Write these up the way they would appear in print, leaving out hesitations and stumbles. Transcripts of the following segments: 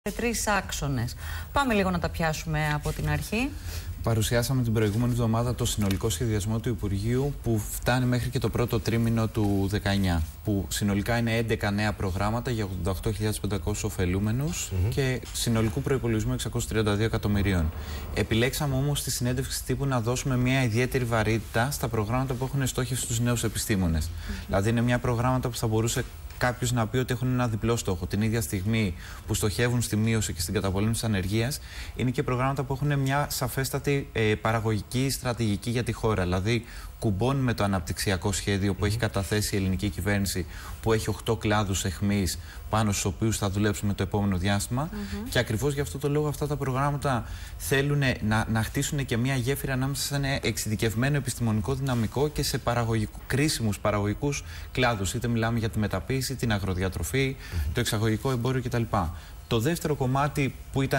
Τρεις άξονες. Πάμε λίγο να τα πιάσουμε από την αρχή. Παρουσιάσαμε την προηγούμενη εβδομάδα το συνολικό σχεδιασμό του Υπουργείου που φτάνει μέχρι και το πρώτο τρίμηνο του 19, που συνολικά είναι 11 νέα προγράμματα για 88.500 ωφελούμενους και συνολικού προϋπολογισμού 632 εκατομμυρίων. Επιλέξαμε όμως στη συνέντευξη τύπου να δώσουμε μια ιδιαίτερη βαρύτητα στα προγράμματα που έχουν στόχευση στους νέους επιστήμονες. Δηλαδή είναι μια προγράμματα που θα μπορούσε κάποιος να πει ότι έχουν ένα διπλό στόχο. Την ίδια στιγμή που στοχεύουν στη μείωση και στην καταπολέμηση της ανεργίας, είναι και προγράμματα που έχουν μια σαφέστατη παραγωγική στρατηγική για τη χώρα. Δηλαδή, κουμπώνει με το αναπτυξιακό σχέδιο που έχει καταθέσει η ελληνική κυβέρνηση, που έχει 8 κλάδους εχμής πάνω στους οποίους θα δουλέψουμε το επόμενο διάστημα. Και ακριβώς γι' αυτό το λόγο αυτά τα προγράμματα θέλουν να χτίσουν και μια γέφυρα ανάμεσα σε ένα εξειδικευμένο επιστημονικό δυναμικό και σε κρίσιμους παραγωγικούς κλάδους. Είτε μιλάμε για τη μεταποίηση, την αγροδιατροφή, το εξαγωγικό εμπόριο κτλ. Το δεύτερο κομμάτι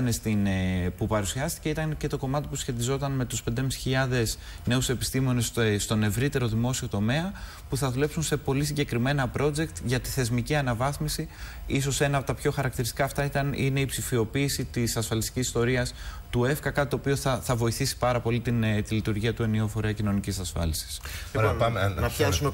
που παρουσιάστηκε ήταν και το κομμάτι που σχετιζόταν με τους 5.500 νέους επιστήμονες στον ευρύτερο δημόσιο τομέα, που θα δουλέψουν σε πολύ συγκεκριμένα project για τη θεσμική αναβάθμιση. Ίσως ένα από τα πιο χαρακτηριστικά αυτά είναι η ψηφιοποίηση της ασφαλιστικής ιστορίας του ΕΦΚΑ, κάτι το οποίο θα βοηθήσει πάρα πολύ τη λειτουργία του ενιαίου φορέα κοινωνικής ασφάλισης. Λοιπόν, να πιάσουμε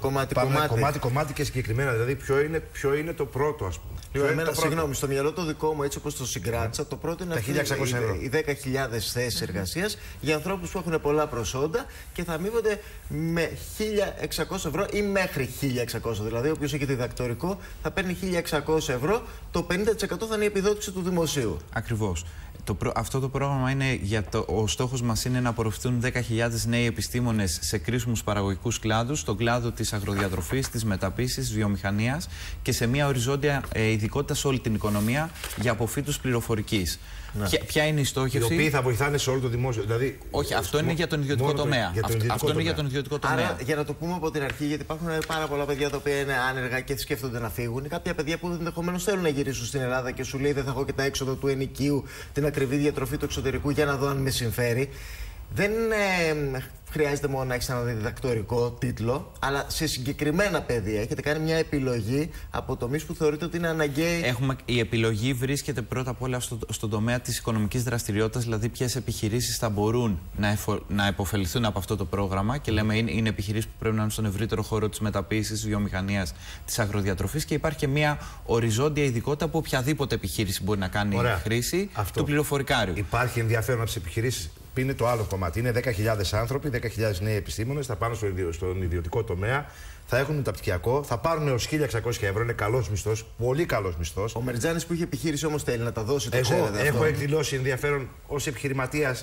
κομμάτι και συγκεκριμένα. Δηλαδή, ποιο είναι το πρώτο, ας πούμε. Συγγνώμη, στο μυαλό το δικό μου, έτσι όπως το συγκράτησα, το πρώτο είναι οι 10.000 θέσεις εργασίας για ανθρώπους που έχουν πολλά προσόντα και θα αμείβονται με 1.600 ευρώ ή μέχρι 1.600. Δηλαδή, όποιος έχει διδακτορικό θα παίρνει 1.600 ευρώ, το 50% θα είναι η επιδότηση του δημοσίου. Ακριβώς. Αυτό το πρόγραμμα είναι ο στόχος μας είναι να απορροφηθούν 10.000 νέοι επιστήμονες σε κρίσιμους παραγωγικούς κλάδους, στον κλάδο της αγροδιατροφής, της μεταποίησης, της βιομηχανίας και σε μια οριζόντια ειδικότητα σε όλη την οικονομία για αποφύτους πληροφορικής. Ποια είναι η στόχευση? Οι οποίοι θα βοηθάνε σε όλο το δημόσιο. Δηλαδή, όχι, αυτό είναι για τον ιδιωτικό τομέα. Αυτό είναι για τον ιδιωτικό τομέα. Άρα, για να το πούμε από την αρχή, γιατί υπάρχουν πάρα πολλά παιδιά τα οποία είναι άνεργα και σκέφτονται να φύγουν, κάποια παιδιά που ενδεχομένως θέλουν να γυρίσουν στην Ελλάδα και σου λέει δεν θα έχω και τα έξοδα του ενοικίου, την ακριβή διατροφή του εξωτερικού για να δω αν με συμφέρει. Δεν χρειάζεται μόνο να έχεις ένα διδακτορικό τίτλο, αλλά σε συγκεκριμένα πεδία έχετε κάνει μια επιλογή από τομείς που θεωρείτε ότι είναι αναγκαίοι. Η επιλογή βρίσκεται πρώτα απ' όλα στον τομέα της οικονομικής δραστηριότητας, δηλαδή ποιες επιχειρήσεις θα μπορούν να υποφεληθούν από αυτό το πρόγραμμα. Και λέμε είναι επιχειρήσεις που πρέπει να είναι στον ευρύτερο χώρο της μεταποίησης, της βιομηχανίας, της αγροδιατροφής, και υπάρχει και μια οριζόντια ειδικότητα που οποιαδήποτε επιχείρηση μπορεί να κάνει χρήση του πληροφορικάριου. Υπάρχει ενδιαφέρον από τις επιχειρήσεις. Είναι το άλλο κομμάτι. Είναι 10.000 άνθρωποι, 10.000 νέοι επιστήμονες, θα πάνε στον ιδιωτικό τομέα, θα έχουν μεταπτυχιακό, θα πάρουν έως 1.600 ευρώ. Είναι καλός μισθός, πολύ καλός μισθός. Ο Μερτζάνης που είχε επιχείρηση όμως θέλει να τα δώσει. Εγώ έχω εκδηλώσει ενδιαφέρον ως επιχειρηματίας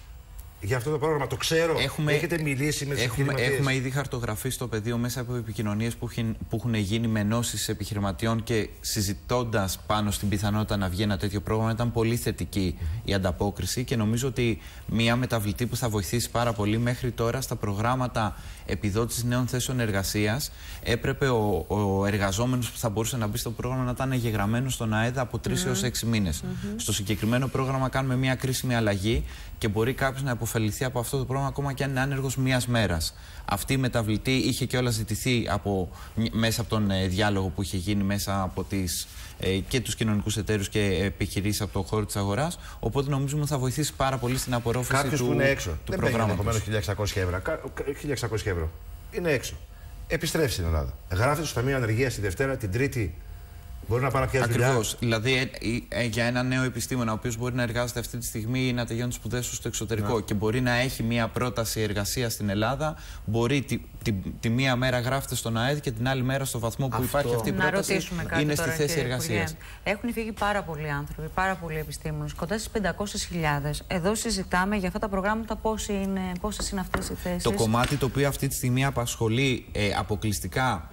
για αυτό το πρόγραμμα. Το ξέρω. Έχετε μιλήσει με τους επιχειρηματίες? Έχουμε ήδη χαρτογραφήσει το πεδίο μέσα από επικοινωνίες που έχουν γίνει με ενώσεις επιχειρηματιών και συζητώντας πάνω στην πιθανότητα να βγει ένα τέτοιο πρόγραμμα. Ήταν πολύ θετική η ανταπόκριση και νομίζω ότι μια μεταβλητή που θα βοηθήσει πάρα πολύ. Μέχρι τώρα στα προγράμματα επιδότησης νέων θέσεων εργασίας έπρεπε ο εργαζόμενος που θα μπορούσε να μπει στο πρόγραμμα να ήταν εγγεγραμμένος στον ΑΕΔ από 3 έως 6 μήνες. Στο συγκεκριμένο πρόγραμμα κάνουμε μια κρίσιμη αλλαγή και μπορεί κάποιος να υποφεληθεί από αυτό το πρόγραμμα ακόμα και αν είναι άνεργος μιας μέρας. Αυτή η μεταβλητή είχε κιόλας ζητηθεί μέσα από τον διάλογο που είχε γίνει μέσα από και τους κοινωνικούς εταίρους και επιχειρήσεις από τον χώρο της αγοράς. Οπότε νομίζουμε θα βοηθήσει πάρα πολύ στην απορρόφηση του που είναι έξω. Δεν προγράμματος. 1.600 ευρώ. Είναι έξω. Επιστρέφει στην Ελλάδα. Γράφεται στο Ταμείο Ανεργίας τη Δευτέρα, την Τρίτη. Μπορεί να πάει να πιάσει δουλειά. Ακριβώς. Δηλαδή, για ένα νέο επιστήμονα, ο οποίος μπορεί να εργάζεται αυτή τη στιγμή ή να τελειώνει τις σπουδές του στο εξωτερικό και μπορεί να έχει μία πρόταση εργασίας στην Ελλάδα, μπορεί τη μία μέρα γράφεται στον ΑΕΔ και την άλλη μέρα στο βαθμό που υπάρχει αυτή η πρόταση είναι στη θέση εργασίας. Έχουν φύγει πάρα πολλοί άνθρωποι, πάρα πολλοί επιστήμονες, κοντά στις 500.000. Εδώ συζητάμε για αυτά τα προγράμματα πόσες είναι αυτές οι θέσεις. Το κομμάτι το οποίο αυτή τη στιγμή απασχολεί αποκλειστικά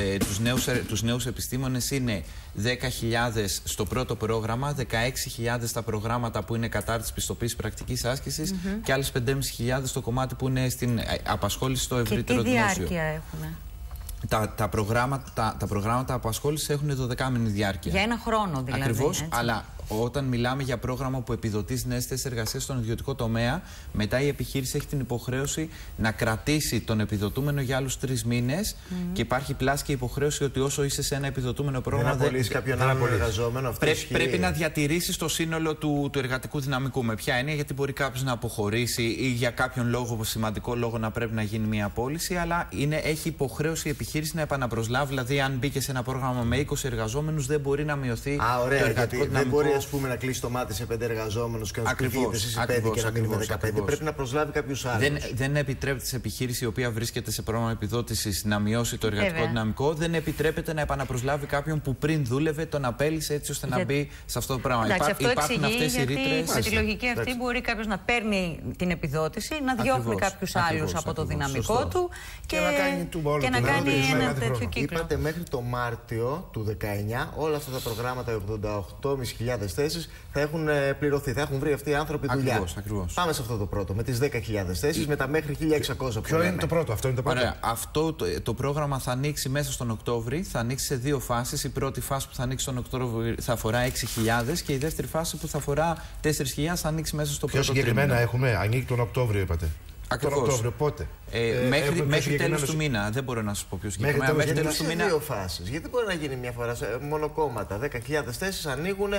τους νέους επιστήμονες είναι 10.000 στο πρώτο πρόγραμμα, 16.000 στα προγράμματα που είναι κατάρτιση πιστοποίησης πρακτικής άσκησης και άλλες 5.500 στο κομμάτι που είναι στην απασχόληση στο ευρύτερο δημόσιο. Και τι διάρκεια έχουν? Τα προγράμματα απασχόλησης έχουν 12μηνη διάρκεια. Για ένα χρόνο δηλαδή. Ακριβώς, αλλά όταν μιλάμε για πρόγραμμα που επιδοτεί νέες θέσεις εργασίας στον ιδιωτικό τομέα, μετά η επιχείρηση έχει την υποχρέωση να κρατήσει τον επιδοτούμενο για άλλους 3 μήνες και υπάρχει πλάση και υποχρέωση ότι όσο είσαι σε ένα επιδοτούμενο πρόγραμμα. Δεν απολύσει κάποιον άλλον εργαζόμενο. Πρέπει να διατηρήσει το σύνολο του εργατικού δυναμικού. Με ποια έννοια? Γιατί μπορεί κάποιος να αποχωρήσει ή για κάποιον λόγο, σημαντικό λόγο, να πρέπει να γίνει μια απόλυση, αλλά έχει υποχρέωση η επιχείρηση να επαναπροσλάβει. Δηλαδή, αν μπήκε σε ένα πρόγραμμα με 20 εργαζόμενους, δεν μπορεί να μειωθεί το εργατικό δυναμικό. Δεν μπορεί, ας πούμε, να κλείσει το μάτι σε 5 εργαζόμενους και να του φύγετε εσείς οι 5 και να μείνει με 15. Πρέπει να προσλάβει κάποιους άλλους. Δεν επιτρέπεται σε επιχείρηση η οποία βρίσκεται σε πρόγραμμα επιδότησης να μειώσει το εργατικό δυναμικό. Δεν επιτρέπεται να επαναπροσλάβει κάποιον που πριν δούλευε, τον απέλυσε έτσι ώστε να μπει σε αυτό το πράγμα. Εντάξει, αυτό υπάρχουν αυτές οι ρήτρες. Με τη λογική αυτή μπορεί κάποιος να παίρνει την επιδότηση, να διώχνει κάποιους άλλους από το δυναμικό του και να κάνει ένα τέτοιο κύκλο. Είπατε μέχρι το Μάρτιο του 19 όλα αυτά τα προγράμματα, 88.500 θέσεις, θα έχουν πληρωθεί. Θα έχουν βρει αυτοί οι άνθρωποι δουλειά. Ακριβώς. Πάμε σε αυτό το πρώτο, με τις 10.000 θέσεις, με τα μέχρι 1.600. Ποιο είναι το πρώτο? Αυτό είναι το πρώτο. Ωραία. Αυτό το πρόγραμμα θα ανοίξει μέσα στον Οκτώβρη. Θα ανοίξει σε 2 φάσεις. Η πρώτη φάση που θα ανοίξει τον Οκτώβρη θα αφορά 6.000 και η δεύτερη φάση που θα αφορά 4.000 θα ανοίξει μέσα στο πρώτο τρίμηνο. Πιο συγκεκριμένα έχουμε ανοίξει τον Οκτώβριο, είπατε. Ακριβώς. Τον Οκτώβριο πότε? Μέχρι τέλος του μήνα. Δεν μπορώ να σας πω πιο συγκεκριμένα. Μέχρι τέλος του μήνα. 2 φάσεις. Γιατί μπορεί να γίνει μια φορά σε μονοκόμματα? 10.000 θέσεις ανοίγουν.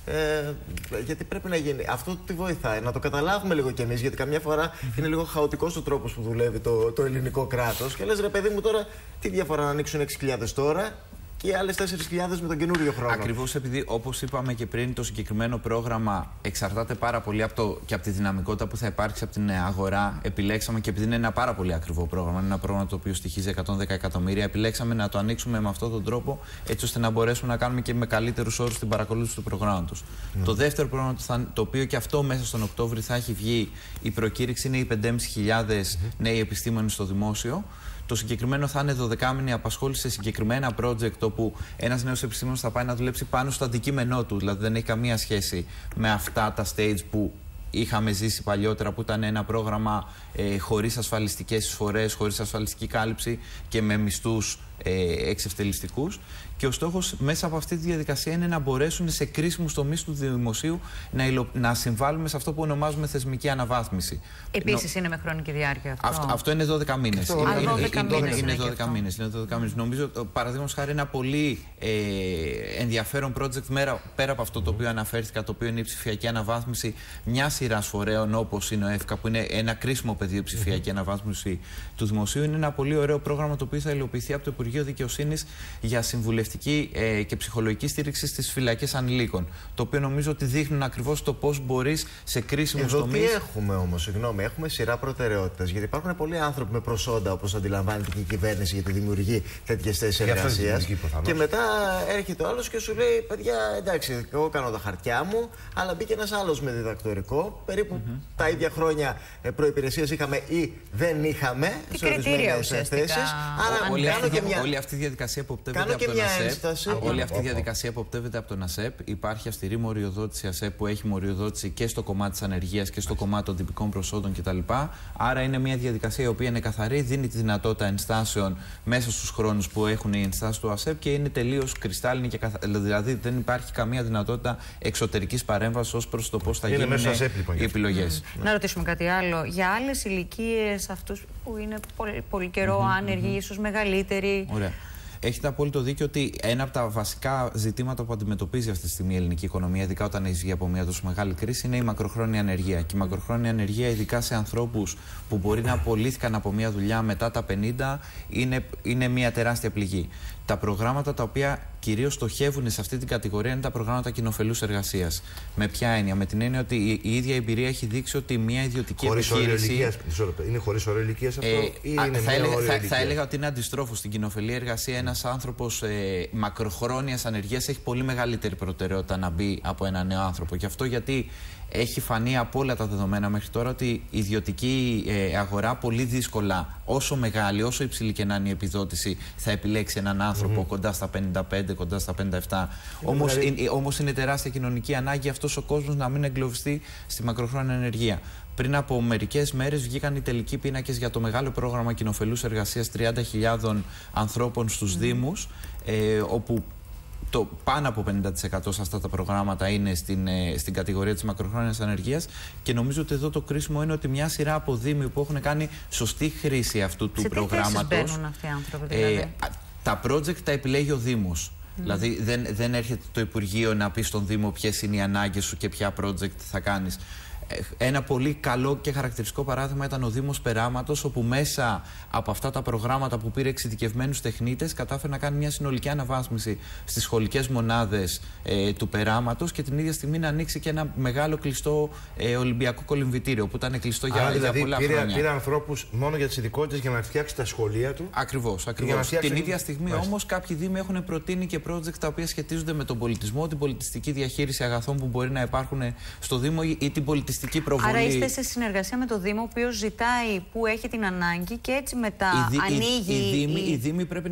Γιατί πρέπει να γίνει. Αυτό τι βοηθάει? Να το καταλάβουμε λίγο κι εμείς. Γιατί καμιά φορά είναι λίγο χαοτικός ο τρόπος που δουλεύει το ελληνικό κράτος. Και λες, ρε παιδί μου, τώρα τι διαφορά να ανοίξουν 6.000 τώρα και οι άλλες 4.000 με τον καινούριο χρόνο. Ακριβώς επειδή, όπως είπαμε και πριν, το συγκεκριμένο πρόγραμμα εξαρτάται πάρα πολύ και από τη δυναμικότητα που θα υπάρξει από την αγορά. Επιλέξαμε, και επειδή είναι ένα πάρα πολύ ακριβό πρόγραμμα, είναι ένα πρόγραμμα το οποίο στοιχίζει 110 εκατομμύρια, επιλέξαμε να το ανοίξουμε με αυτόν τον τρόπο, έτσι ώστε να μπορέσουμε να κάνουμε και με καλύτερους όρους την παρακολούθηση του προγράμματος. Το δεύτερο πρόγραμμα, το οποίο και αυτό μέσα στον Οκτώβρη θα έχει βγει, η προκήρυξη είναι οι 5.500 νέοι επιστήμονες στο δημόσιο. Το συγκεκριμένο θα είναι 12μηνη απασχόληση σε συγκεκριμένα project, όπου ένας νέος επιστήμονας θα πάει να δουλέψει πάνω στο αντικείμενό του. Δηλαδή δεν έχει καμία σχέση με αυτά τα stage που είχαμε ζήσει παλιότερα, που ήταν ένα πρόγραμμα χωρίς ασφαλιστικές εισφορές, χωρίς ασφαλιστική κάλυψη και με μισθούς εξευτελιστικούς. Και ο στόχος μέσα από αυτή τη διαδικασία είναι να μπορέσουν σε κρίσιμους τομείς του δημοσίου να συμβάλλουμε σε αυτό που ονομάζουμε θεσμική αναβάθμιση. Επίσης είναι με χρονική διάρκεια αυτό. Αυτό είναι 12 μήνες. Είναι 12 μήνες. Νομίζω, παραδείγματος χάρη, ένα πολύ ενδιαφέρον project πέρα από αυτό το οποίο αναφέρθηκα, το οποίο είναι η ψηφιακή αναβάθμιση μια σειράς φορέων, όπως είναι ο ΕΦΚΑ, που είναι ένα κρίσιμο πεδίο ψηφιακή αναβάθμιση του δημοσίου. Είναι ένα πολύ ωραίο πρόγραμμα το οποίο θα υλοποιηθεί από το Υπουργείο Δικαιοσύνης για συμβουλευτική και ψυχολογική στήριξη στις φυλακές ανηλίκων. Το οποίο νομίζω ότι δείχνουν ακριβώς το πώς μπορείς σε κρίσιμους τομείς. Τι έχουμε όμως, συγγνώμη, έχουμε σειρά προτεραιότητες. Γιατί υπάρχουν πολλοί άνθρωποι με προσόντα, όπως αντιλαμβάνεται και η κυβέρνηση, γιατί δημιουργεί τέτοιες θέσεις εργασίας. Και μετά έρχεται ο άλλος και σου λέει: παιδιά, εντάξει, εγώ κάνω τα χαρτιά μου, αλλά μπήκε ένας άλλος με διδακτορικό. Περίπου τα ίδια χρόνια προϋπηρεσίας είχαμε ή δεν είχαμε σε ορισμένες θέσεις. Άρα όλη αυτή η διαδικασία αποπτεύεται από τον ΑΣΕΠ. Όλη αυτή η διαδικασία αποπτεύεται από τον ΑΣΕΠ. Υπάρχει αυστηρή μοριοδότηση ΑΣΕΠ που έχει μοριοδότηση και στο κομμάτι της ανεργίας και στο κομμάτι των τυπικών προσόντων κτλ. Άρα είναι μια διαδικασία η οποία είναι καθαρή, δίνει τη δυνατότητα ενστάσεων μέσα στους χρόνους που έχουν οι ενστάσεις του ΑΣΕΠ και είναι τελείως κρυστάλλινη και δηλαδή δεν υπάρχει καμία δυνατότητα εξωτερικής παρέμβασης ως προς το πώς θα γίνουν οι επιλογές. Να ρωτήσουμε κάτι άλλο. Για άλλες ηλικίες, αυτούς που είναι πολύ καιρό άνεργοι, ίσως μεγαλύτεροι. Ωραία. Έχετε απόλυτο δίκιο ότι ένα από τα βασικά ζητήματα που αντιμετωπίζει αυτή τη στιγμή η ελληνική οικονομία, ειδικά όταν έχει βγει από μια τόσο μεγάλη κρίση, είναι η μακροχρόνια ανεργία. Και η μακροχρόνια ανεργία, ειδικά σε ανθρώπους που μπορεί να απολύθηκαν από μια δουλειά μετά τα 50, είναι μια τεράστια πληγή. Τα προγράμματα τα οποία κυρίως στοχεύουν σε αυτή την κατηγορία είναι τα προγράμματα κοινοφελούς εργασίας. Με ποια έννοια? Με την έννοια ότι η ίδια εμπειρία έχει δείξει ότι μια ιδιωτική επιχείρηση. Είναι χωρίς όριο ηλικίας αυτό, ή είναι θα έλεγα ότι είναι αντιστρόφως. Στην κοινοφελή εργασία, ένας άνθρωπος μακροχρόνιας ανεργίας έχει πολύ μεγαλύτερη προτεραιότητα να μπει από ένα νέο άνθρωπο. Και αυτό γιατί έχει φανεί από όλα τα δεδομένα μέχρι τώρα ότι η ιδιωτική αγορά πολύ δύσκολα, όσο μεγάλη, όσο υψηλή και να είναι η επιδότηση, θα επιλέξει έναν άνθρωπο κοντά στα 55, κοντά στα 57. Όμως είναι τεράστια κοινωνική ανάγκη αυτός ο κόσμος να μην εγκλωβιστεί στη μακροχρόνια ανεργία. Πριν από μερικές μέρες βγήκαν οι τελικοί πίνακες για το μεγάλο πρόγραμμα κοινοφελούς εργασίας 30.000 ανθρώπων στους Δήμους, όπου το πάνω από 50% σε αυτά τα προγράμματα είναι στην κατηγορία της μακροχρόνιας ανεργίας, και νομίζω ότι εδώ το κρίσιμο είναι ότι μια σειρά από δήμοι που έχουν κάνει σωστή χρήση αυτού του προγράμματος. Σε τι θέσεις μπαίνουν αυτοί οι άνθρωποι, δηλαδή? Τα project τα επιλέγει ο Δήμος. Δηλαδή δεν έρχεται το Υπουργείο να πει στον Δήμο ποιες είναι οι ανάγκες σου και ποια project θα κάνεις. Ένα πολύ καλό και χαρακτηριστικό παράδειγμα ήταν ο Δήμος Περάματος, όπου μέσα από αυτά τα προγράμματα που πήρε εξειδικευμένους τεχνίτες κατάφερε να κάνει μια συνολική αναβάθμιση στις σχολικές μονάδες του Περάματος, και την ίδια στιγμή να ανοίξει και ένα μεγάλο κλειστό Ολυμπιακό κολυμβητήριο που ήταν κλειστό για πολλά χρόνια. Πήρε ανθρώπους μόνο για τις ειδικότητες για να φτιάξει τα σχολεία του. Ακριβώς. Την ίδια στιγμή όμως κάποιοι Δήμοι έχουν προτείνει και project τα οποία σχετίζονται με τον πολιτισμό, την πολιτιστική διαχείριση αγαθών που μπορεί να υπάρχουν στο Δήμο ή την πολιτιστική προβολή. Άρα είστε σε συνεργασία με το Δήμο, ο οποίος ζητάει που έχει την ανάγκη και έτσι μετά ανοίγει. Οι Δήμοι πρέπει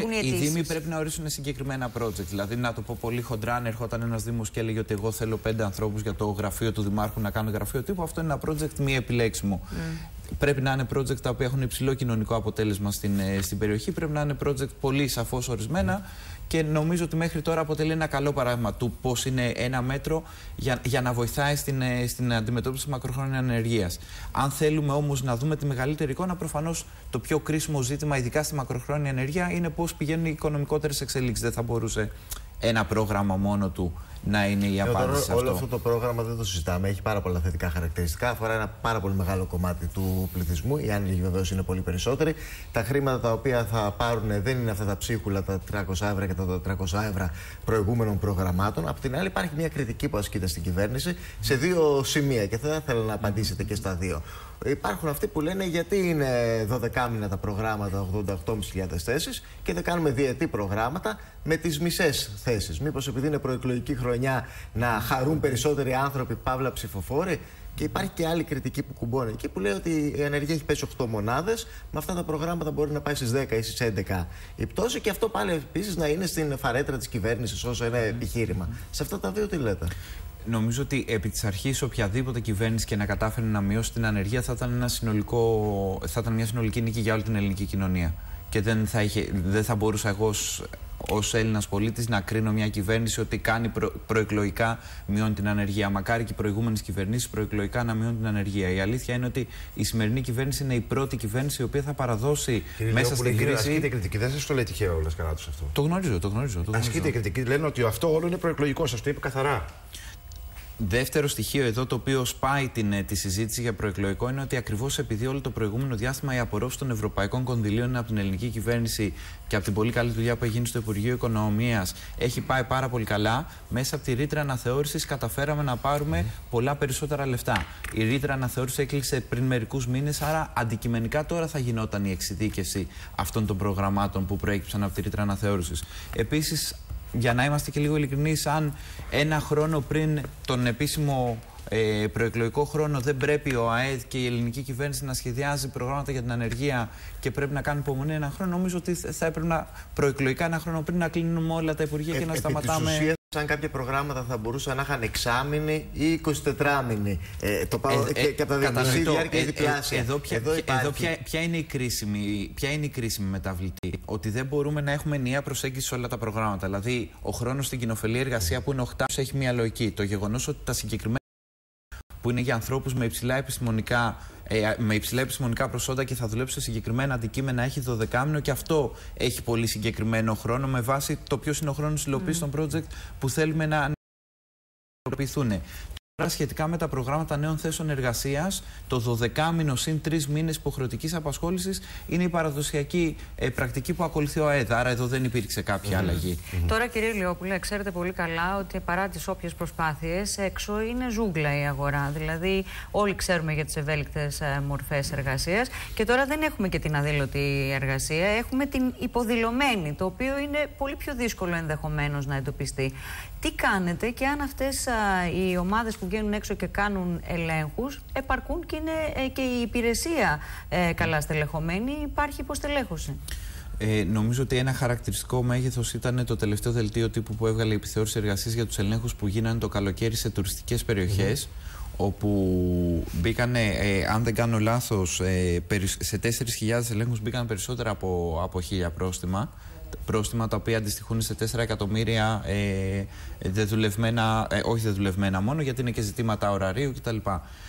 να ορίσουν συγκεκριμένα project. Δηλαδή, να το πω πολύ χοντρά, αν ερχόταν ένας Δήμος και έλεγε ότι εγώ θέλω 5 ανθρώπους για το γραφείο του Δημάρχου να κάνουν γραφείο τύπου, αυτό είναι ένα project μη επιλέξιμο. Πρέπει να είναι project τα οποία έχουν υψηλό κοινωνικό αποτέλεσμα στην περιοχή. Πρέπει να είναι project πολύ σαφώς ορισμένα. Και νομίζω ότι μέχρι τώρα αποτελεί ένα καλό παράδειγμα του πώς είναι ένα μέτρο για να βοηθάει στην αντιμετώπιση της μακροχρόνιας ανεργίας. Αν θέλουμε όμως να δούμε τη μεγαλύτερη εικόνα, προφανώς το πιο κρίσιμο ζήτημα, ειδικά στη μακροχρόνια ανεργία, είναι πώς πηγαίνουν οι οικονομικότερες εξελίξεις. Δεν θα μπορούσε ένα πρόγραμμα μόνο του να είναι η απάντηση σε αυτό. Όλο αυτό το πρόγραμμα δεν το συζητάμε. Έχει πάρα πολλά θετικά χαρακτηριστικά. Αφορά ένα πάρα πολύ μεγάλο κομμάτι του πληθυσμού. Οι άνεργοι βεβαίως είναι πολύ περισσότεροι. Τα χρήματα τα οποία θα πάρουν δεν είναι αυτά τα ψίχουλα, τα 300 ευρώ και τα 400 ευρώ προηγούμενων προγραμμάτων. Απ' την άλλη, υπάρχει μια κριτική που ασκείται στην κυβέρνηση σε 2 σημεία και θα ήθελα να απαντήσετε και στα 2. Υπάρχουν αυτοί που λένε γιατί είναι 12 μήνα τα προγράμματα, 88.500 θέσεις, και δεν κάνουμε διετή προγράμματα με τις μισές θέσεις. Μήπως επειδή είναι προεκλογική χρονιά να χαρούν περισσότεροι άνθρωποι, παύλα ψηφοφόροι? Και υπάρχει και άλλη κριτική που κουμπώνει εκεί, που λέει ότι η ανεργία έχει πέσει 8 μονάδες, με αυτά τα προγράμματα μπορεί να πάει στις 10 ή στις 11 η πτώση, και αυτό πάλι επίσης να είναι στην φαρέτρα της κυβέρνησης όσο ένα επιχείρημα. Σε αυτά τα 2 τι λέτε? Νομίζω ότι επί της αρχής οποιαδήποτε κυβέρνηση και να κατάφερε να μειώσει την ανεργία θα ήταν μια συνολική νίκη για όλη την ελληνική κοινωνία. Και δεν θα μπορούσα εγώ ως Έλληνας πολίτης να κρίνω μια κυβέρνηση ότι κάνει προεκλογικά μειώνει την ανεργία. Μακάρι και οι προηγούμενες κυβερνήσεις προεκλογικά να μειώνουν την ανεργία. Η αλήθεια είναι ότι η σημερινή κυβέρνηση είναι η πρώτη κυβέρνηση η οποία θα παραδώσει μέσα στην κρίση. Ασκείται κριτική, δεν σας το λέει τυχαίο ο Λασκαράτος αυτό. Το γνωρίζω. Ασκείται κριτική, λένε ότι αυτό όλο είναι προεκλογικό, σας το είπε καθαρά. Δεύτερο στοιχείο εδώ, το οποίο σπάει τη συζήτηση για προεκλογικό, είναι ότι ακριβώς επειδή όλο το προηγούμενο διάστημα η απορρόφηση των ευρωπαϊκών κονδυλίων από την ελληνική κυβέρνηση και από την πολύ καλή δουλειά που έχει γίνει στο Υπουργείο Οικονομίας έχει πάει πάρα πολύ καλά, μέσα από τη ρήτρα αναθεώρησης καταφέραμε να πάρουμε πολλά περισσότερα λεφτά. Η ρήτρα αναθεώρησης έκλεισε πριν μερικούς μήνες, άρα αντικειμενικά τώρα θα γινόταν η εξειδίκευση αυτών των προγραμμάτων που προέκυψαν από τη ρήτρα αναθεώρησης. Επίσης, για να είμαστε και λίγο ειλικρινείς, αν ένα χρόνο πριν τον επίσημο προεκλογικό χρόνο δεν πρέπει ο ΑΕΔ και η ελληνική κυβέρνηση να σχεδιάζει προγράμματα για την ανεργία και πρέπει να κάνει υπομονή ένα χρόνο, νομίζω ότι θα έπρεπε προεκλογικά ένα χρόνο πριν να κλείνουμε όλα τα υπουργεία και να σταματάμε. Επί της ουσίας, αν κάποια προγράμματα θα μπορούσαν να είχαν 6μηνη ή 24μηνη. Το πάω και από τα δημοσία διάρκεια διπλάσια. Εδώ ποια είναι η κρίσιμη μεταβλητή? Ότι δεν μπορούμε να έχουμε ενιαία προσέγγιση σε όλα τα προγράμματα. Δηλαδή, ο χρόνος στην κοινοφελή εργασία που είναι 8 έχει μια λογική. Το γεγονός ότι τα συγκεκριμένα που είναι για ανθρώπους με υψηλά επιστημονικά προσόντα και θα δουλέψει σε συγκεκριμένα αντικείμενα έχει 12μηνο, και αυτό έχει πολύ συγκεκριμένο χρόνο με βάση το ποιος είναι ο χρόνος υλοποίησης των project που θέλουμε να υλοποιηθούν. Τώρα, σχετικά με τα προγράμματα νέων θέσεων εργασίας, το 12μηνο συν 3 μήνες υποχρεωτικής απασχόλησης είναι η παραδοσιακή πρακτική που ακολουθεί ο ΑΕΔ. Άρα, εδώ δεν υπήρξε κάποια αλλαγή. Τώρα, κύριε Ηλιόπουλε, ξέρετε πολύ καλά ότι παρά τις όποιες προσπάθειες, έξω είναι ζούγκλα η αγορά. Δηλαδή, όλοι ξέρουμε για τις ευέλικτες μορφές εργασίας, και τώρα δεν έχουμε και την αδήλωτη εργασία, έχουμε την υποδηλωμένη, το οποίο είναι πολύ πιο δύσκολο ενδεχομένως να εντοπιστεί. Τι κάνετε, και αν αυτές οι ομάδες που βγαίνουν έξω και κάνουν ελέγχους επαρκούν και είναι και η υπηρεσία καλά στελεχωμένη, υπάρχει υποστελέχωση? Νομίζω ότι ένα χαρακτηριστικό μέγεθος ήταν το τελευταίο δελτίο τύπου που έβγαλε η επιθεώρηση εργασίας για τους ελέγχους που γίνανε το καλοκαίρι σε τουριστικές περιοχές, όπου μπήκανε, αν δεν κάνω λάθος, σε 4.000 ελέγχους μπήκαν περισσότερα από 1.000 πρόστιμα. πρόστιμα τα οποία αντιστοιχούν σε 4 εκατομμύρια όχι δεδουλευμένα μόνο, γιατί είναι και ζητήματα ωραρίου κτλ.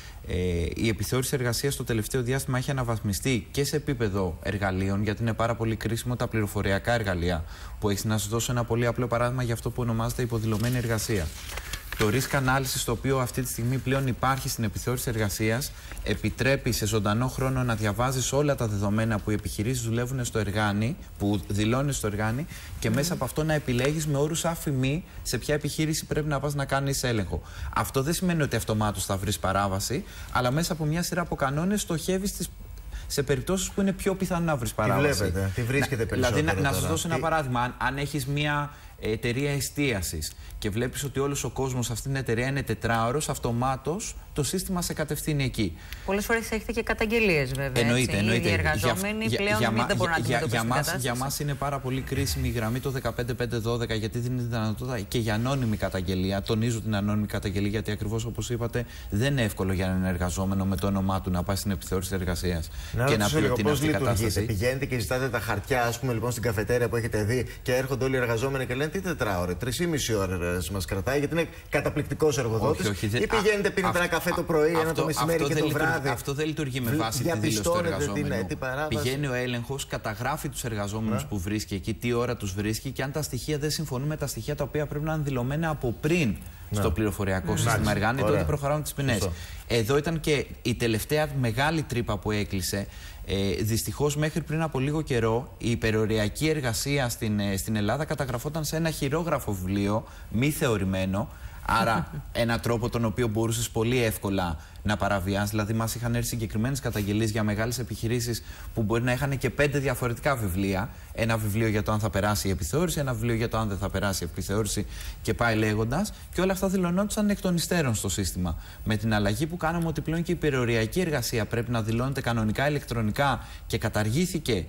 Η επιθεώρηση εργασίας στο τελευταίο διάστημα έχει αναβαθμιστεί και σε επίπεδο εργαλείων, γιατί είναι πάρα πολύ κρίσιμο τα πληροφοριακά εργαλεία που έχει. Να σας δώσω ένα πολύ απλό παράδειγμα για αυτό που ονομάζεται υποδηλωμένη εργασία. Το risk analysis, το οποίο αυτή τη στιγμή πλέον υπάρχει στην επιθεώρηση εργασίας, επιτρέπει σε ζωντανό χρόνο να διαβάζεις όλα τα δεδομένα που οι επιχειρήσεις δουλεύουν στο εργάνι, που δηλώνουν στο εργάνι, και μέσα από αυτό να επιλέγεις με όρους αφημί σε ποια επιχείρηση πρέπει να πας να κάνεις έλεγχο. Αυτό δεν σημαίνει ότι αυτομάτως θα βρεις παράβαση, αλλά μέσα από μια σειρά από κανόνες στοχεύεις σε περιπτώσεις που είναι πιο πιθανό να βρεις παράβαση. Τι βλέπετε, τι βρίσκεται περισσότερο? Δηλαδή, να σας δώσω ένα παράδειγμα. Αν έχεις μια εταιρεία εστίασης και βλέπεις ότι όλος ο κόσμος σε αυτήν την εταιρεία είναι τετράωρος, αυτομάτως το σύστημα σε κατευθύνει εκεί. Πολλές φορές έχετε και καταγγελίες, βέβαια. Εννοείται. Οι εργαζόμενοι πλέον δεν μπορούν να αντιμετωπίσουν την κατάσταση. Για μας είναι πάρα πολύ κρίσιμη η γραμμή το 15512, γιατί δίνει τη δυνατότητα και για ανώνυμη καταγγελία. Τονίζω την ανώνυμη καταγγελία, γιατί ακριβώς όπως είπατε, δεν είναι εύκολο για έναν εργαζόμενο με το όνομά του να πάει στην επιθεώρηση εργασίας και να πει ότι είναι αυτή η κατάσταση. Πηγαίνετε και ζητάτε τα χαρτιά, ας πούμε, λοιπόν, στην καφετέρια που έχετε δει και έρχονται όλοι οι εργαζόμενοι και λένε τι 4 ώρες, 3,5 ώρες μας κρατάει, γιατί είναι καταπληκτικός εργοδότης. Ή πηγαίνετε, πίνετε ένα καφέ το πρωί, ένα το μεσημέρι και το βράδυ. Αυτό δεν λειτουργεί με βάση τη δήλωση του εργαζόμενου. Πηγαίνει ο έλεγχος, καταγράφει τους εργαζόμενους που βρίσκει εκεί, τι ώρα τους βρίσκει, και αν τα στοιχεία δεν συμφωνούν με τα στοιχεία τα οποία πρέπει να είναι δηλωμένα από πριν στο πληροφοριακό σύστημα εργάνη, τότε προχωράμε τις ποινές. Εδώ ήταν και η τελευταία μεγάλη τρύπα που έκλεισε. Δυστυχώς, μέχρι πριν από λίγο καιρό, η υπεροριακή εργασία στην Ελλάδα καταγραφόταν σε ένα χειρόγραφο βιβλίο, μη θεωρημένο. Άρα, ένα τρόπο τον οποίο μπορούσες πολύ εύκολα να παραβιάσεις. Δηλαδή, μας είχαν έρθει συγκεκριμένες καταγγελίες για μεγάλες επιχειρήσεις που μπορεί να είχαν και 5 διαφορετικά βιβλία. Ένα βιβλίο για το αν θα περάσει η επιθεώρηση, ένα βιβλίο για το αν δεν θα περάσει η επιθεώρηση, και πάει λέγοντας. Και όλα αυτά δηλωνόντουσαν εκ των υστέρων στο σύστημα. Με την αλλαγή που κάναμε, ότι πλέον και η υπεροριακή εργασία πρέπει να δηλώνεται κανονικά ηλεκτρονικά και καταργήθηκε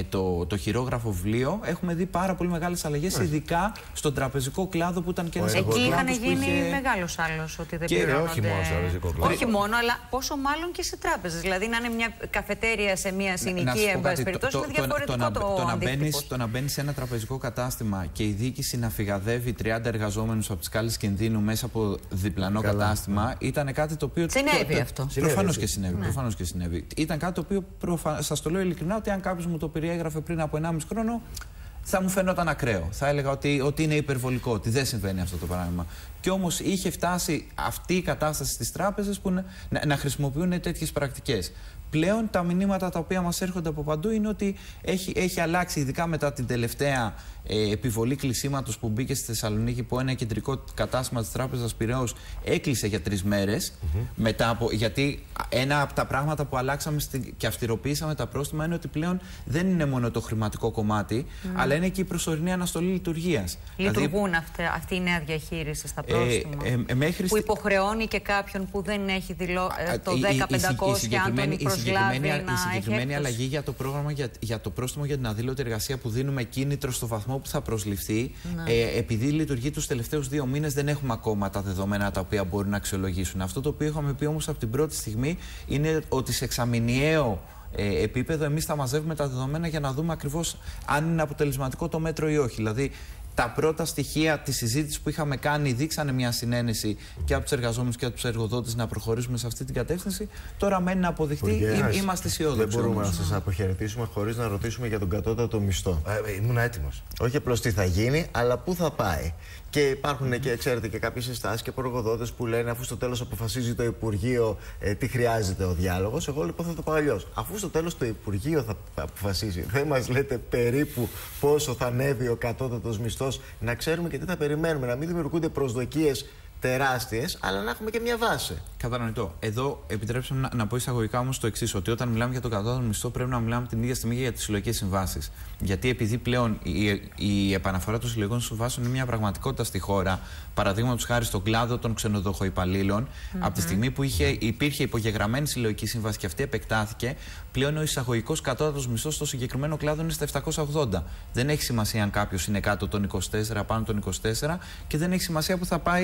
το χειρόγραφο βιβλίο, έχουμε δει πάρα πολύ μεγάλες αλλαγές, ειδικά στον τραπεζικό κλάδο που ήταν και ένας από τους εκεί κλάδους είχαν γίνει μεγάλος άλλος ότι δεν και πληρώνονται. όχι μόνο στο τραπεζικό κλάδο. Όχι μόνο, αλλά πόσο μάλλον και σε τράπεζες. Δηλαδή, να είναι μια καφετέρια σε μια συνοικία, εν πάση περιπτώσει, είναι διαφορετικό το αντίκτυπος. Το να μπαίνεις σε ένα τραπεζικό κατάστημα και η διοίκηση να φυγαδεύει 30 εργαζόμενους από τις σκάλες κινδύνου μέσα από διπλανό κατάστημα, ήταν κάτι το οποίο. Συνέβη αυτό. Προφανώς και συνέβη. Ήταν κάτι το οποίο, σας το λέω ειλικρινά, ότι αν κάποιος μου το περιέγραφε πριν από 1,5 χρόνο, θα μου φαινόταν ακραίο. Θα έλεγα ότι είναι υπερβολικό, ότι δεν συμβαίνει αυτό το πράγμα. Και όμως είχε φτάσει αυτή η κατάσταση στις τράπεζες που να χρησιμοποιούν τέτοιες πρακτικές. Πλέον τα μηνύματα τα οποία μας έρχονται από παντού είναι ότι έχει αλλάξει, ειδικά μετά την τελευταία επιβολή κλεισίματος που μπήκε στη Θεσσαλονίκη, που ένα κεντρικό κατάστημα της Τράπεζας Πειραιώς έκλεισε για 3 μέρες. Γιατί ένα από τα πράγματα που αλλάξαμε και αυστηροποιήσαμε τα πρόστιμα είναι ότι πλέον δεν είναι μόνο το χρηματικό κομμάτι, αλλά είναι και η προσωρινή αναστολή λειτουργίας. Λειτουργούν αυτή η νέα διαχείριση στα πρόστιμα, που υποχρεώνει και κάποιον που δεν έχει το 10.500 αν τον προσλάβει να έχει έκπτωση. Η συγκεκριμένη αλλαγή για το πρόστιμο για την αδήλωτη εργασία, που δίνουμε κίνητρο στο βαθμό που θα προσληφθεί, επειδή λειτουργεί τους τελευταίους 2 μήνες, δεν έχουμε ακόμα τα δεδομένα τα οποία μπορούν να αξιολογήσουν. Αυτό το οποίο είχαμε πει όμως από την πρώτη στιγμή είναι ότι σε εξαμηνιαίο επίπεδο εμείς θα μαζεύουμε τα δεδομένα για να δούμε ακριβώς αν είναι αποτελεσματικό το μέτρο ή όχι. Δηλαδή, τα πρώτα στοιχεία της συζήτησης που είχαμε κάνει δείξανε μια συνένεση και από τους εργαζόμενους και από τους εργοδότες να προχωρήσουμε σε αυτή την κατεύθυνση. Τώρα μένει να αποδειχτεί, είμαστε αισιόδοξοι. Δεν μπορούμε να σας αποχαιρετήσουμε χωρίς να ρωτήσουμε για τον κατώτατο μισθό. Ήμουν έτοιμος. Όχι απλώς τι θα γίνει, αλλά πού θα πάει. Και υπάρχουν και, ξέρετε, και κάποιες συστάσεις και προεργοδότες που λένε, αφού στο τέλος αποφασίζει το Υπουργείο τι χρειάζεται ο διάλογος. Εγώ λοιπόν θα το πω αλλιώς. Αφού στο τέλος το Υπουργείο θα αποφασίσει, δεν μας λέτε περίπου πόσο θα ανέβει ο κατώτατος μισθός, να ξέρουμε και τι θα περιμένουμε, να μην δημιουργούνται προσδοκίες τεράστιες, αλλά να έχουμε και μια βάση. Κατανοητό. Εδώ επιτρέψτε μου να πω εισαγωγικά όμως το εξής: ότι όταν μιλάμε για τον κατώτατο μισθό, πρέπει να μιλάμε την ίδια στιγμή για τις συλλογικές συμβάσεις. Γιατί επειδή πλέον η επαναφορά των συλλογικών συμβάσεων είναι μια πραγματικότητα στη χώρα, παραδείγματος χάρη στον κλάδο των ξενοδοχοϊπαλλήλων, από τη στιγμή που υπήρχε υπογεγραμμένη συλλογική σύμβαση και αυτή επεκτάθηκε, πλέον ο εισαγωγικός κατώτατος μισθός στο συγκεκριμένο κλάδο είναι στα 780. Δεν έχει σημασία αν κάποιος είναι κάτω των 24, πάνω των 24, και δεν έχει σημασία που θα πάει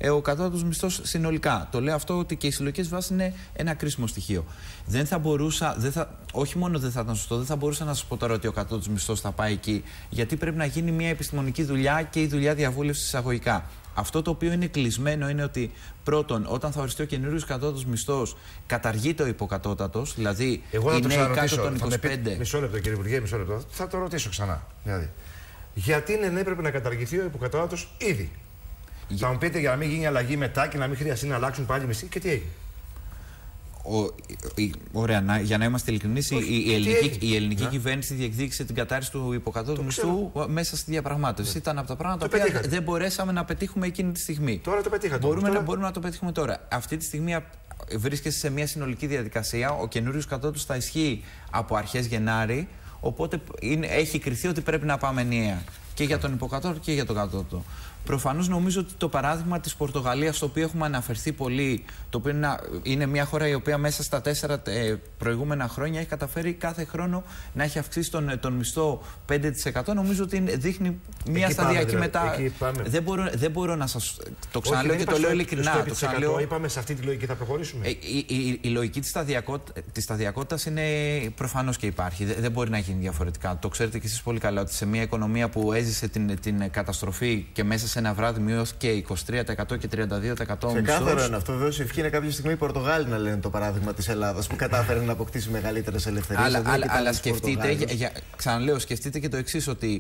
ο κατώτατος μισθός συνολικά. Το λέω αυτό ότι και οι συλλογικές βάσεις είναι ένα κρίσιμο στοιχείο. Δεν θα μπορούσα, όχι μόνο δεν θα ήταν σωστό, δεν θα μπορούσα να σας πω τώρα ότι ο κατώτατος μισθός θα πάει εκεί, γιατί πρέπει να γίνει μια επιστημονική δουλειά και η δουλειά διαβούλευσης εισαγωγικά. Αυτό το οποίο είναι κλεισμένο είναι ότι πρώτον, όταν θα οριστεί ο καινούριος κατώτατος μισθός, καταργείται ο υποκατώτατος, δηλαδή οι νέοι κάτω των 25. Μισό λεπτό, κύριε Υπουργέ, μισό λεπτό. Θα το ρωτήσω ξανά. Δηλαδή, γιατί έπρεπε να καταργηθεί ο υποκατώτατος ήδη? Θα μου πείτε για να μην γίνει αλλαγή μετά και να μην χρειαστεί να αλλάξουν πάλι μισθοί, και τι έγινε? Ωραία, για να είμαστε ειλικρινείς, η ελληνική κυβέρνηση διεκδίκησε την κατάρριση του υποκατώτατου μισθού μέσα στη διαπραγμάτευση. Ήταν από τα πράγματα που δεν μπορέσαμε να πετύχουμε εκείνη τη στιγμή. Τώρα το πετύχατε. Μπορούμε να το πετύχουμε τώρα. Αυτή τη στιγμή βρίσκεστε σε μια συνολική διαδικασία. Ο καινούριος κατώτατος θα ισχύει από αρχές Γενάρη. Οπότε έχει κριθεί ότι πρέπει να πάμε ενιαία και για τον υποκατώτατο και για τον κατώτατο. Προφανώς νομίζω ότι το παράδειγμα της Πορτογαλίας, στο οποίο έχουμε αναφερθεί πολύ, το οποίο είναι μια χώρα η οποία μέσα στα 4 προηγούμενα χρόνια έχει καταφέρει κάθε χρόνο να έχει αυξήσει τον μισθό 5%. Νομίζω ότι δείχνη μια σταδιακή μετά. Δεν μπορώ να σας το ξαναλέω και το λέω ειλικρινά. Το είπαμε, σε αυτή τη λογική θα προχωρήσουμε. Η λογική της σταδιακότητας είναι προφανώς και υπάρχει. Δεν μπορεί να γίνει διαφορετικά. Το ξέρετε κι εσείς πολύ καλά ότι σε μια οικονομία που έζησε την καταστροφή και μέσα σε ένα βράδυ μειώθηκε 23% και 32% μισθός. Ξεκάθαρο είναι αυτό. Βέβαια, ευκαιρία κάποια στιγμή οι Πορτογάλοι να λένε το παράδειγμα της Ελλάδας που κατάφερε να αποκτήσει μεγαλύτερες ελευθερίες. Αλλά σκεφτείτε, ξαναλέω, σκεφτείτε και το εξής, ότι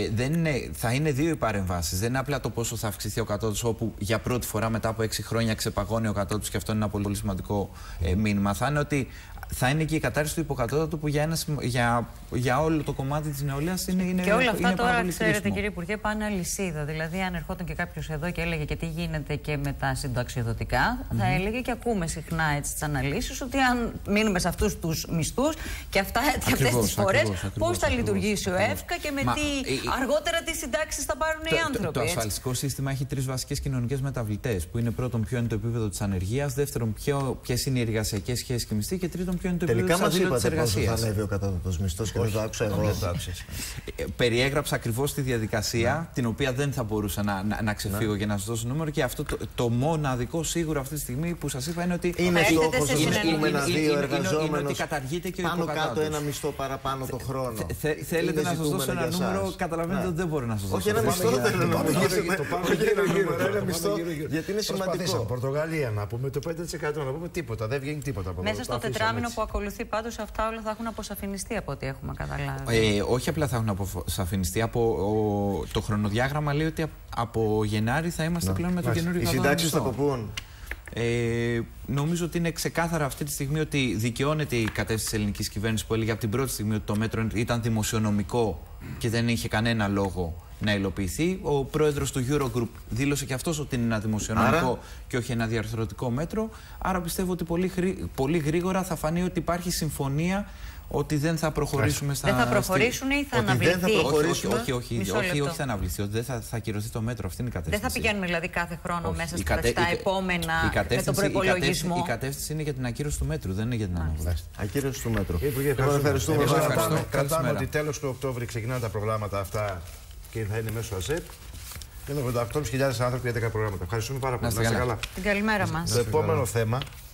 θα είναι δύο οι παρεμβάσεις. Δεν είναι απλά το πόσο θα αυξηθεί ο κατώτατος, όπου για πρώτη φορά μετά από 6 χρόνια ξεπαγώνει ο κατώτατος, και αυτό είναι ένα πολύ σημαντικό μήνυμα. Θα είναι ότι θα είναι και η κατάρριση του υποκατώτατου, που για όλο το κομμάτι της νεολαίας είναι. Και όλα αυτά είναι τώρα, ξέρετε, κρίσιμο. κύριε Υπουργέ, πάνε αλυσίδα. Δηλαδή, αν ερχόταν και κάποιος εδώ και έλεγε και τι γίνεται και με τα συνταξιοδοτικά, θα έλεγε, και ακούμε συχνά τις αναλύσεις, ότι αν μείνουμε σε αυτούς τους μισθούς και αυτές τις φορές, πώς θα λειτουργήσει ο ΕΦΚΑ και με αργότερα τι συντάξεις θα πάρουν οι άνθρωποι. Το ασφαλιστικό σύστημα έχει 3 βασικές κοινωνικές μεταβλητές, που είναι πρώτον ποιο είναι το επίπεδο της ανεργίας, δεύτερον ποιες είναι οι εργασιακές σχέσεις και μισθοί, και τρίτον ποιο είναι το επίπεδο της αδειλότητας εργασίας. Τελικά μας είπατε πόσο θα ανέβει ο κατώτατος μισθός και δεν το άκουσα εγώ. Περιέγραψα ακριβώς τη διαδικασία, την οποία δεν θα μπορούσα να ξεφύγω για να σας δώσω νούμερο, και αυτό το μοναδικό σίγουρο αυτή τη στιγμή που σας είπα είναι ότι είναι στόχος ένα δύο εργαζόμενος καταργείται και ο πάνω υποκατώτατος. κάτω ένα μισθό παραπάνω το χρόνο. Θέλετε να σας δώσω ένα νούμερο, καταλαβαίνετε ότι δεν μπορώ να σας δώσω. Όχι, ένα μισθό θέλω να Ένα μισθό, γιατί είναι σημαντικό. Πορτογαλία να πούμε το 5%, να πούμε τίποτα. Δεν βγαίνει τίποτα από εδώ. Μέσα στο τετράμινο που ακολουθεί, πάντως αυτά όλα θα έχουν αποσαφινιστεί από ό,τι έχουμε καταλάβει. Όχι απλά θα έχουν αποσαφινιστεί. Το χρονοδιάγραμμα λέει ότι από Γενάρη θα είμαστε πλέον με τον καινούριο κατώτατο. Οι συντάξεις θα κοπούν. Νομίζω ότι είναι ξεκάθαρα αυτή τη στιγμή ότι δικαιώνεται η κατεύθυνση της ελληνικής κυβέρνησης, που έλεγε από την πρώτη στιγμή ότι το μέτρο ήταν δημοσιονομικό και δεν είχε κανένα λόγο να υλοποιηθεί. Ο πρόεδρος του Eurogroup δήλωσε και αυτός ότι είναι ένα δημοσιονομικό και όχι ένα διαρθρωτικό μέτρο. Άρα πιστεύω ότι πολύ γρήγορα θα φανεί ότι υπάρχει συμφωνία ότι δεν θα προχωρήσουμε στα. Δεν θα προχωρήσουν ή θα αναβληθεί. Όχι, θα αναβληθεί. Ότι δεν θα ακυρωθεί το μέτρο. Αυτή είναι η κατεύθυνση. Δεν θα πηγαίνουμε δηλαδή κάθε χρόνο μέσα στα επόμενα με τον προϋπολογισμό. Η κατεύθυνση είναι για την ακύρωση του μέτρου, δεν είναι για την αναβλήση. Ακύρωση του μέτρου. Ευχαριστούμε. Κρατάμε ότι τέλος του Οκτώβρη ξεκινάνε τα προγράμματα αυτά και θα είναι μέσω ΑΣΕΠ. Είναι 88.000 άνθρωποι για 10 προγράμματα. Ευχαριστούμε πάρα πολύ. Να είστε καλά. Την καλημέρα μας. Το επόμενο θέμα